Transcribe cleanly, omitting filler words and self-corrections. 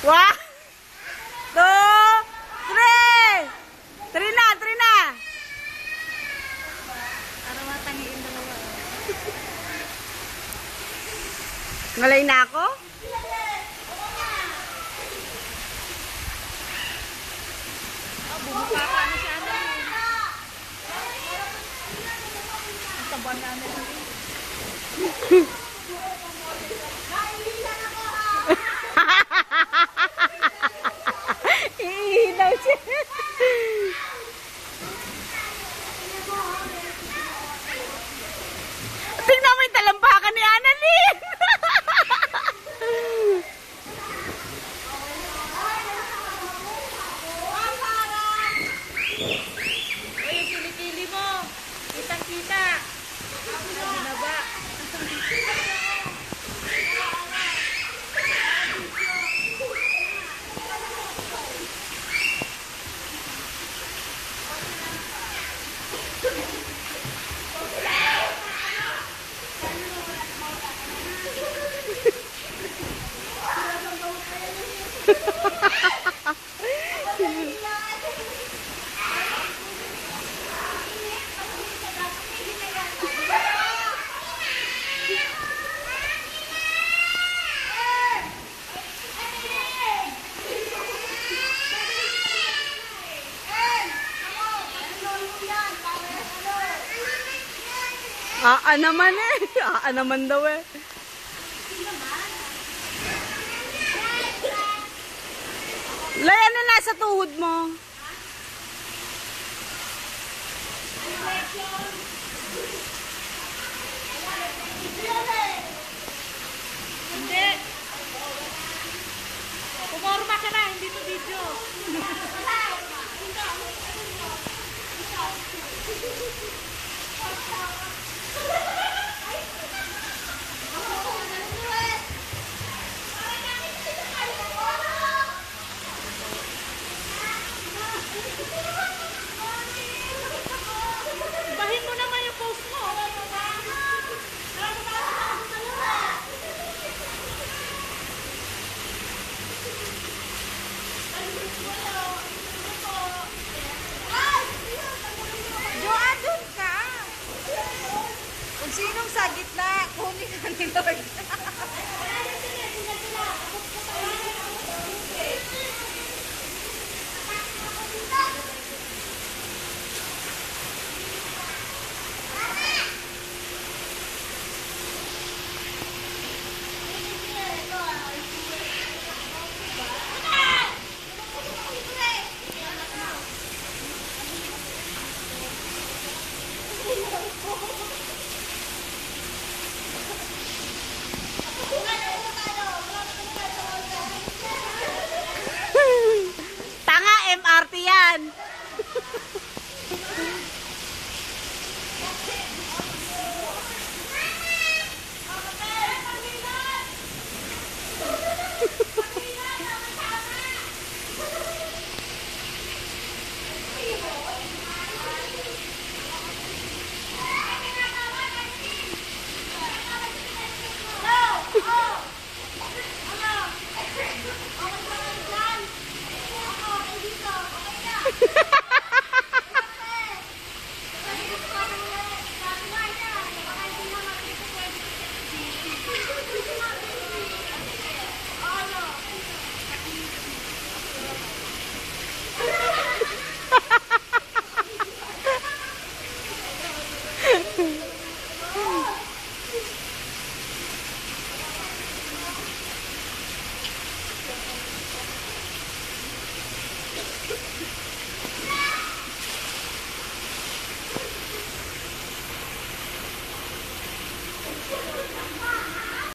One, two, three. Three na, three na. Para matangiin dalawa. Ngalay na ako? Bumuka pa na si Annalyn. Ang taba na Annalyn. Iidaw siya. Tingnan mo yung talampakan ni Annalyn. Uy, yung kilikili mo. Kitang-kita. Binaba. Naman eh. Naman daw eh. Lay, ano nasa tuhod mo? Hindi. Pumorma ka na, hindi to video. Bahin mo naman yung post mo. Joan, dun ka. Kung sinong sa gitna, kunin ka ni Lord. Tanga, MRT yan.